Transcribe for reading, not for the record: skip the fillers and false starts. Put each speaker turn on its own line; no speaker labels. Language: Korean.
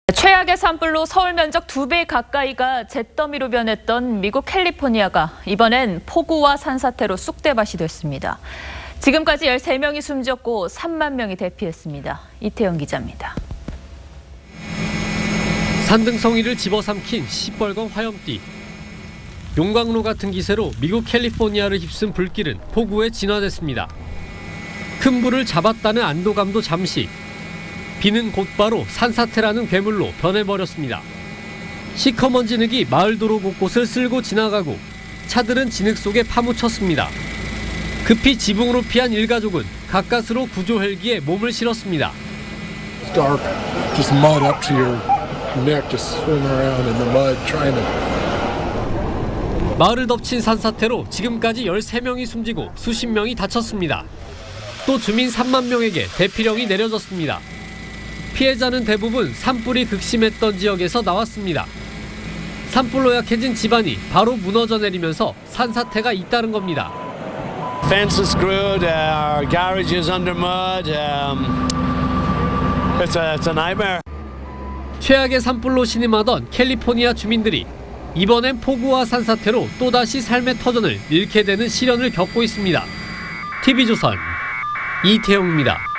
최악의 산불로 서울 면적 2배 가까이가 잿더미로 변했던 미국 캘리포니아가 이번엔 폭우와 산사태로 쑥대밭이 됐습니다. 지금까지 13명이 숨졌고 3만 명이 대피했습니다. 이태영 기자입니다.
산등성이를 집어삼킨 시뻘건 화염띠. 용광로 같은 기세로 미국 캘리포니아를 휩쓴 불길은 폭우에 진화됐습니다. 큰 불을 잡았다는 안도감도 잠시. 비는 곧바로 산사태라는 괴물로 변해버렸습니다. 시커먼 진흙이 마을 도로 곳곳을 쓸고 지나가고 차들은 진흙 속에 파묻혔습니다. 급히 지붕으로 피한 일가족은 가까스로 구조 헬기에 몸을 실었습니다.
Dark, just mud up to your neck, just swimming around in the mud trying to.
마을을 덮친 산사태로 지금까지 13명이 숨지고 수십 명이 다쳤습니다. 또 주민 3만 명에게 대피령이 내려졌습니다. 피해자는 대부분 산불이 극심했던 지역에서 나왔습니다. 산불로 약해진 집안이 바로 무너져 내리면서 산사태가 잇따른 겁니다.
Fence is screwed, our garage is under mud. It's a nightmare.
최악의 산불로 신음하던 캘리포니아 주민들이 이번엔 폭우와 산사태로 또다시 삶의 터전을 잃게 되는 시련을 겪고 있습니다. TV조선 이태영입니다.